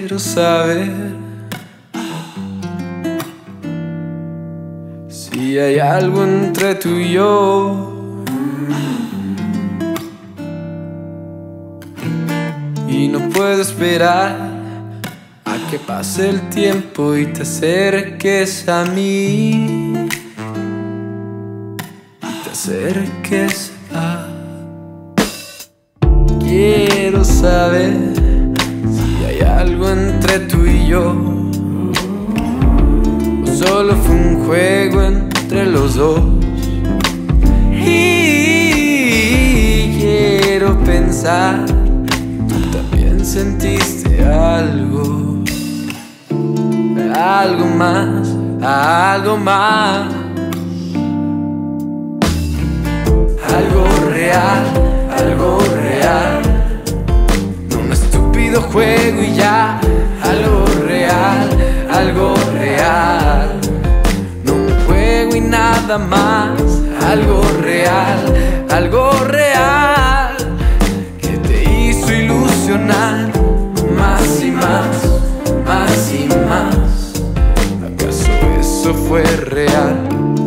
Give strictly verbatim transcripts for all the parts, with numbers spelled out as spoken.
quiero saber si hay algo entre tú y yo. Y no puedo esperar a que pase el tiempo y te acerques a mí, y te acerques a... Quiero saber si hay algo entre tú y yo, o solo fue un juego entre los dos. Y quiero pensar, tú también sentiste algo, algo más, algo más, algo real, algo real, no un estúpido juego y ya. Algo real, algo real, no un juego y nada más. Algo real, algo real, que te hizo ilusionar más y más, más y más. ¿Acaso eso fue real?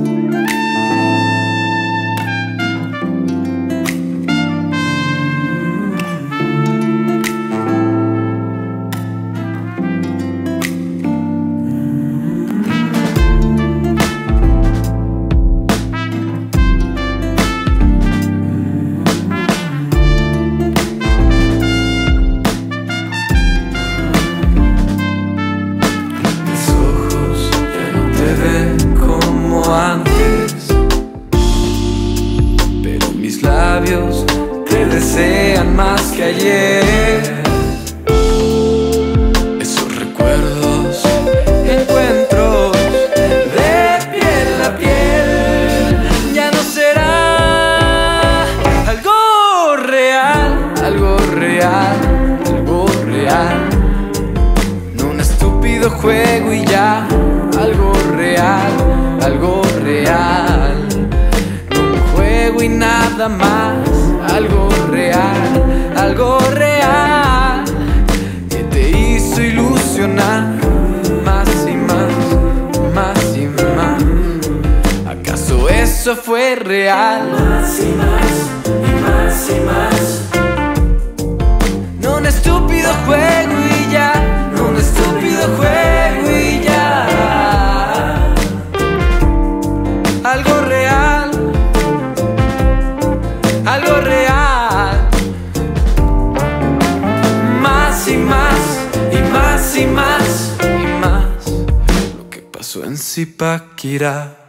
Antes, pero mis labios te desean más que ayer. Esos recuerdos, encuentros de piel a piel, ya no será algo real, algo real, algo real, no un estúpido juego y ya. Algo real, algo real, un juego y nada más. Algo real, algo real, que te hizo ilusionar más y más, más y más. ¿Acaso eso fue real? Más y más, y más y más. No un estúpido juego y ya, no un estúpido juego y ya. Algo real, algo real, más y más, y más y más, y más. Lo que pasó en Zipaquirá.